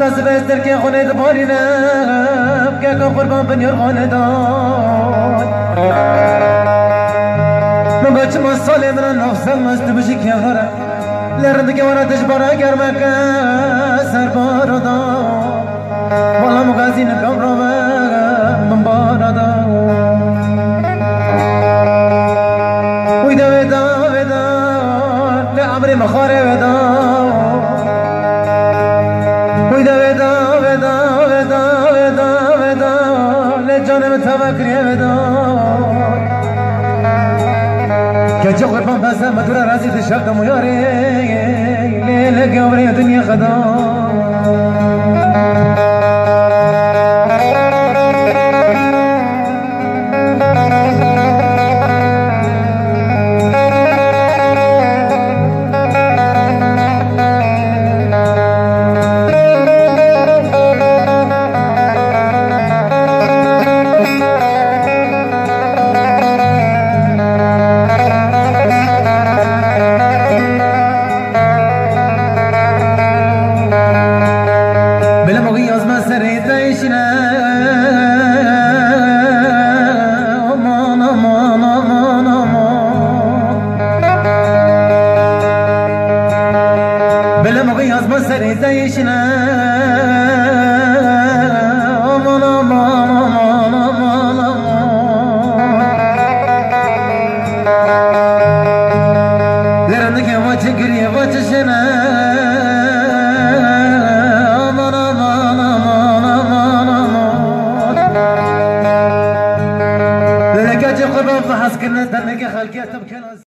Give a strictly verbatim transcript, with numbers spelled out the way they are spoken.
ناس بستر که خونه دبارینم که که قربان بنیار خانه داد من بچه ما ساله من نفسم مست بشی که هره لرند که ورا دشباره گرمه که سر بارا داد والا مغازین کم رو من بارا داد ویدا ویدا ویدا لعمري مخاري ویدا ویدا ویدا ویدا ویدا ویدا ویدا لجانم تفکری ویدا که جو قربان بسه مدور رازی تشبت مویاری لیل قبری دنیا خدا بلا مغياز بسري زيشنا امان امان امان امان امان لرنك يا وجه قريه وجه شنا امان امان امان امان امان لك اجي قرب فحص كنا دنك خلقيت بكناز